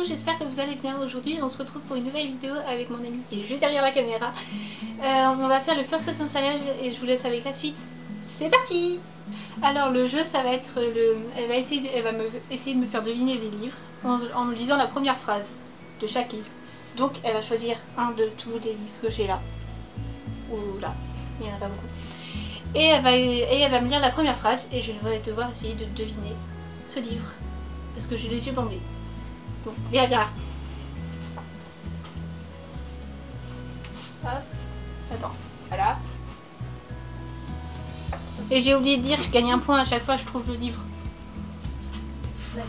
j'espère que vous allez bien. Aujourd'hui on se retrouve pour une nouvelle vidéo avec mon ami qui est juste derrière la caméra. On va faire le first installage et je vous laisse avec la suite. C'est parti. Alors le jeu ça va être elle va essayer de me faire deviner les livres en me lisant la première phrase de chaque livre. Donc elle va choisir un de tous les livres que j'ai là. Ou là, il n'y en a pas beaucoup. Et elle va me lire la première phrase et je vais devoir essayer de deviner ce livre. Parce que j'ai les yeux bandés. Donc, Léa, viens là. Hop. Attends, voilà. Et j'ai oublié de dire, je gagne un point à chaque fois que je trouve le livre. D'accord.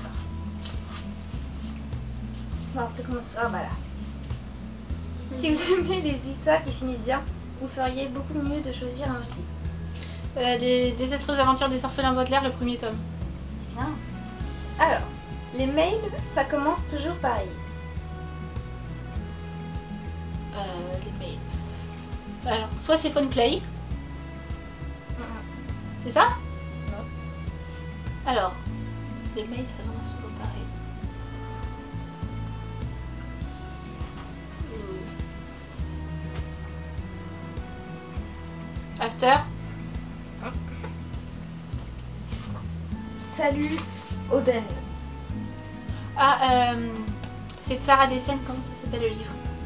Alors ça commence... Ah voilà. Si vous aimez les histoires qui finissent bien, vous feriez beaucoup mieux de choisir un autre livre. Les désastreuses aventures des orphelins Baudelaire, le premier tome. C'est bien. Alors, les mails, ça commence toujours pareil. Les mails. Alors, soit c'est Phone Play. C'est ça? Non. Alors, les mails, ça commence toujours pareil. After. Salut, Oden. Ah, c'est de Sarah Dessen, comment ça s'appelle le livre?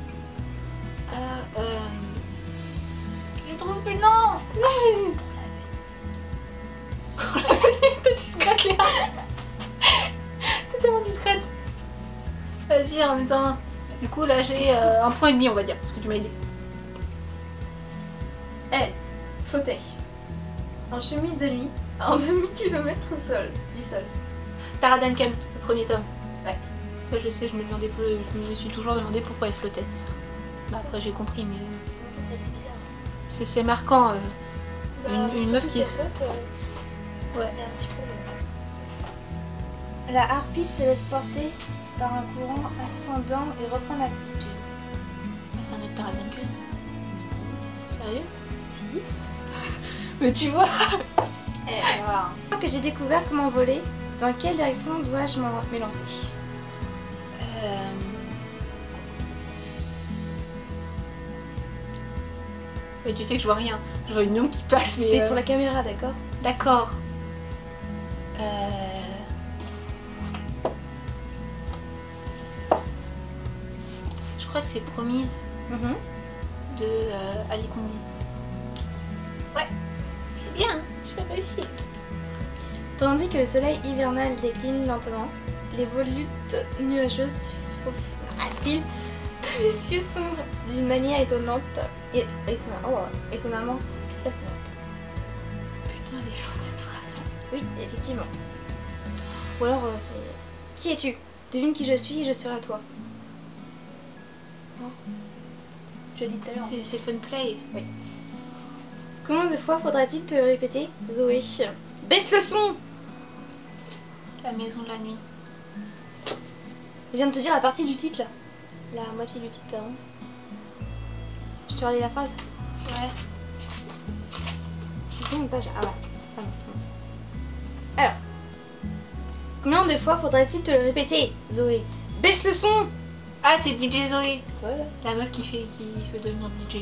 Je trouve plus le nom. T'es discrète, Léa. T'es tellement discrète. Vas-y, en même temps. Du coup, là, j'ai 1,5 point, on va dire, parce que tu m'as aidé. Elle flottait en chemise de nuit à un demi-kilomètre du sol. Tara Duncan, le premier tome. Ouais. Ça, je sais, je me suis toujours demandé pourquoi elle flottait. Bah, après, j'ai compris, mais. C'est bizarre. C'est marquant. Une meuf qui flotte. Ouais. Un petit peu... La harpie se laisse porter par un courant ascendant et reprend l'altitude. Ah, c'est un autre Tara Duncan. Sérieux? Si. Mais tu vois. Voilà. Une fois que j'ai découvert comment voler, dans quelle direction dois-je m'élancer? Mais tu sais que je vois rien. Je vois une lion qui passe, mais... C'était pour la caméra, d'accord? D'accord. Je crois que c'est Promise de Ali Kondi. Ouais, c'est bien, j'ai réussi. Tandis que le soleil hivernal décline lentement, les volutes nuageuses filent dans les cieux sombres d'une manière étonnante et étonnamment fascinante. Putain, elle est longue cette phrase. Oui, effectivement. Ou alors, c'est... Qui es-tu? Devine qui je suis et je serai toi. Non. Je dis tout à l'heure. C'est Fun Play. Oui. Combien de fois faudra-t-il te répéter, Zoé? Baisse le son! La maison de la nuit. Je viens de te dire la partie du titre là. La moitié du titre, pardon. Je te relis la phrase? Ouais. C'est une page. Ah ouais. Ah non, commence. Alors. Combien de fois faudra-t-il te le répéter, Zoé? Baisse le son! Ah, c'est DJ Zoé. Voilà. La meuf qui fait devenir DJ.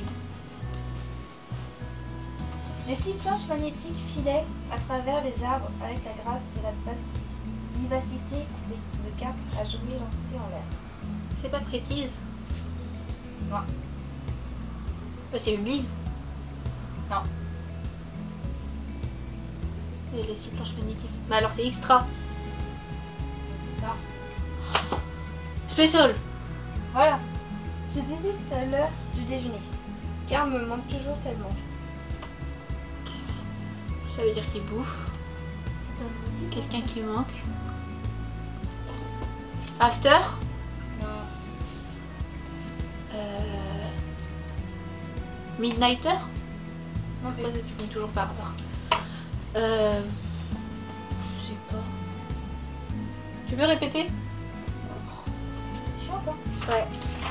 Les 6 planches magnétiques filaient à travers les arbres avec la grâce et la vivacité de cartes à jouer lancées en l'air. C'est pas Prétise? Non. Bah, c'est Ulysse. Non. Et les 6 planches magnétiques. Mais alors c'est Extra. Non. Spécial. Voilà. Je déteste l'heure du déjeuner, car me manque toujours tellement. Ça veut dire qu'il bouffe. Quelqu'un qui manque. After. Non. Midnighter. Non, Pourquoi tu finis toujours par là? Je sais pas. Tu veux répéter? C'est chiant, toi. Ouais.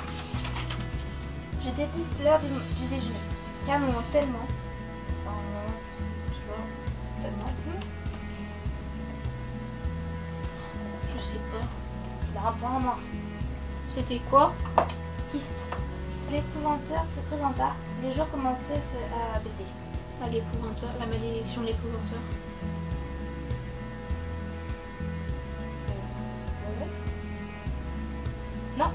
Je déteste l'heure du déjeuner, car me manque tellement. Tu vois, tellement. Je sais pas. Il a un point en moins. C'était quoi? Kiss. L'épouvanteur se présenta. Le jour commençait à baisser. Ah, l'épouvanteur, la malédiction de l'épouvanteur. Non.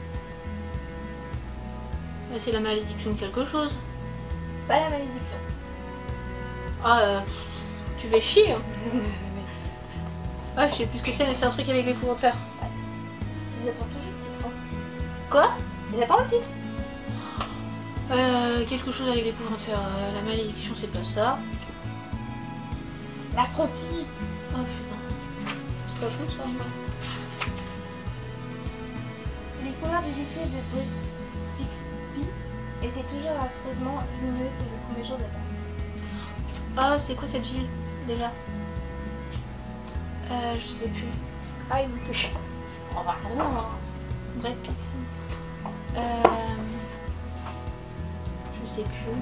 C'est la malédiction de quelque chose. Pas la malédiction. Ah, tu fais chier. Hein. Ah, je sais plus ce que c'est, mais c'est un truc avec l'épouvanteur. J'attends toujours le titre. Quoi? J'attends le titre. Quelque chose avec l'épouvanteur. La malédiction, c'est pas ça. L'apprenti. Oh putain. C'est pas fou ça, moi. Les couleurs du lycée de Bixby étaient toujours affreusement lumineuses le premier jour de classe. Ah, c'est quoi cette ville déjà? Je sais plus. Ah, il me plus. Oh, pardon. Bref. Je sais plus.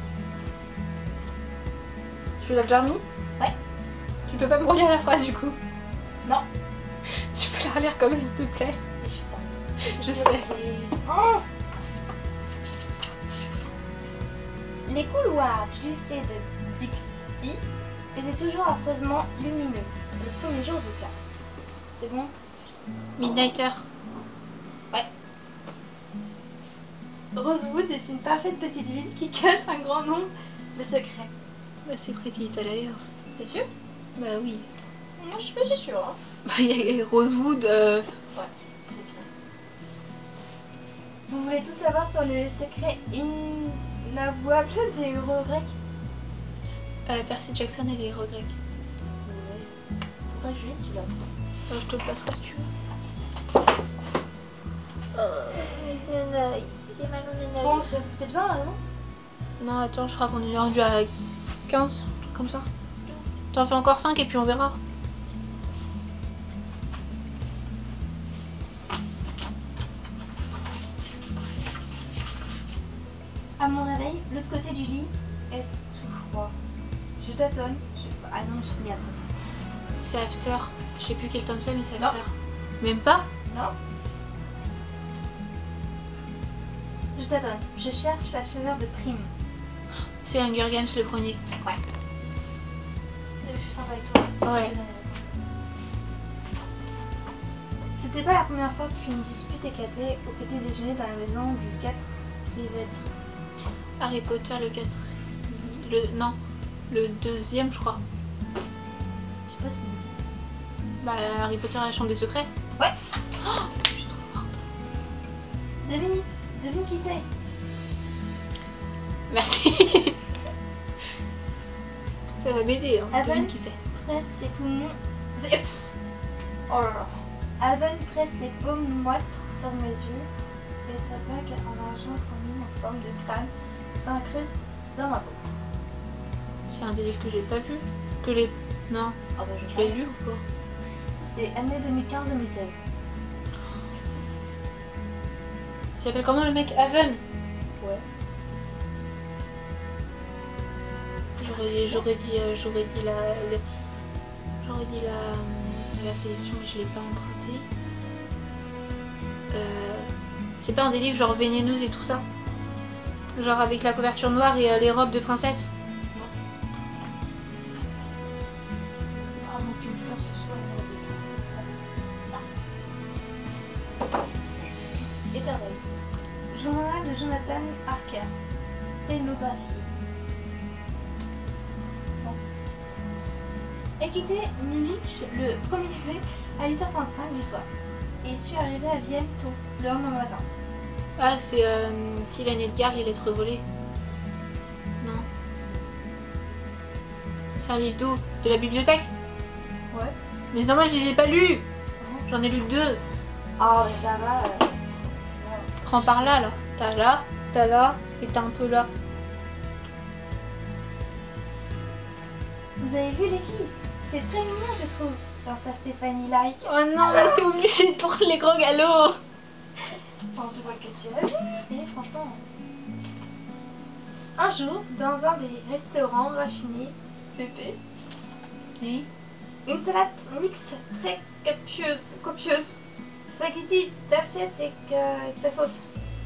Tu l'as déjà remis? Ouais. Tu peux pas me relire la phrase du coup? Non. Tu peux la relire quand même s'il te plaît? Je suis pas. Je sais. Oh. Les couloirs du lycée de Bixby étaient toujours affreusement lumineux le premier jour de classe. C'est bon? Midnighter. Ouais. Rosewood est une parfaite petite ville qui cache un grand nombre de secrets. Bah, c'est Pretty Little Liars. T'es sûr? Bah oui. Non, je suis pas si sûre. Hein. Bah, il y a Rosewood. Ouais, c'est bien. Vous voulez tout savoir sur le secret inavouable des héros grecs? Percy Jackson et les héros grecs. Ouais. Faudrait que je lise celui-là. Je te le passerai si tu veux. Bon, ça fait peut-être 20 là, non? Non, attends, je crois qu'on est rendu à 15, un truc comme ça. T'en fais encore 5 et puis on verra. À mon réveil, l'autre côté du lit est tout froid. Je tâtonne. Ah non, je finis après. C'est After. Je sais plus quel tome c'est, mais c'est Non. After. Même pas? Non. Je tâtonne. Je cherche la chaleur de Prime. C'est Hunger Games le premier. Ouais. Je suis sympa avec toi. Ouais. Je te donne la réponse. C'était pas la première fois qu'une dispute éclatait au petit déjeuner dans la maison du 4 Rivet. Harry Potter le 4. Non, le deuxième je crois. Je sais pas ce que vous dites. Bah Harry Potter à la chambre des secrets. Ouais. Oh, je suis trop forte. Devine qui c'est. Merci. Ça va m'aider, hein. Evan Devine qui c'est. presse ses poumons. Oh là là. Avon presse ses paumes moites sur mes yeux et sa bague en argent promis en forme de crâne s'incruste dans ma peau. C'est un des livres que j'ai pas vu. Que les. Non, Oh bah je l'ai lu ou pas? C'est année 2015-2016. Il s'appelle comment le mec? Haven. Ouais. J'aurais dit la sélection, mais je l'ai pas emprunté. C'est pas un des livres genre vénéneuse et tout ça? Genre avec la couverture noire et les robes de princesse? Vraiment qu'une fleur ce soit une Éternel. Journal de Jonathan Harker. Sténographie. Ai quitté Munich le 1er mai à 8h35 du soir et suis arrivée à Vienne tôt le lendemain matin. Ah, c'est Sylvain Edgar, les lettres volées. Non. C'est un livre d'où? De la bibliothèque? Ouais. Mais c'est normal, je les ai pas lus. J'en ai lu que 2. Oh, mais ça va. Prends par là, là. T'as là, et t'as un peu là. Vous avez vu les filles? C'est très mignon, je trouve. Pensa Stéphanie Like. Oh non, t'es obligée de prendre les gros galops. Bon, je vois que tu as vu. Et franchement. Un jour, dans un des restaurants raffinés, Pépé, Et une salade mixte très copieuse spaghetti d'assiette et que ça saute.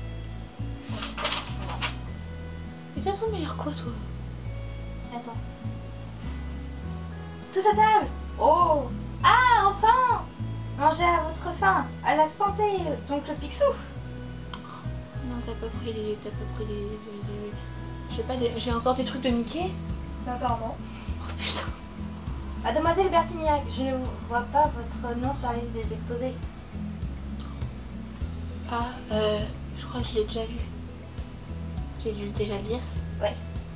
Mais t'es en train de me dire quoi, toi? Attends. Tous à table. Oh. Ah, enfin. Mangez à votre faim, à la santé, donc le Picsou. Non, t'as pas pris les... Je sais pas, j'ai encore des trucs de Mickey? Apparemment. Oh putain. Mademoiselle Bertignac, je ne vois pas votre nom sur la liste des exposés. Ah, je crois que je l'ai déjà vu. J'ai dû déjà le lire. Ouais.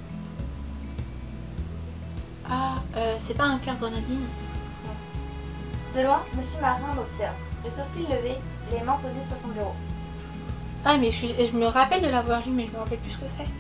Ah, c'est pas un cœur grenadine? De loin, Monsieur Marin m'observe, le sourcil levé, les mains posées sur son bureau. Ah, mais je me rappelle de l'avoir lu, mais je me rappelle plus ce que c'est.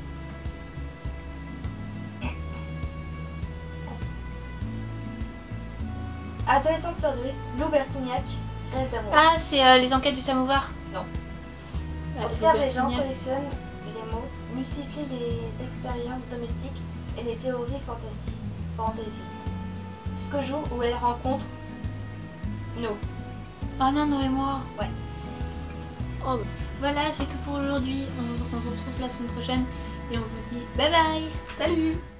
Adolescente surdouée, Lou Bertignac, rêve d'amour. Ah, c'est les enquêtes du samovar? Non. Ah, Observe les gens, Bertignac. collectionne les mots, multiplie les expériences domestiques et les théories fantaisistes. Jusqu'au jour où elle rencontre No. Oh non, Noé et moi. Ouais. Oh, bah. Voilà, c'est tout pour aujourd'hui. On vous retrouve la semaine prochaine et on vous dit bye bye. Salut!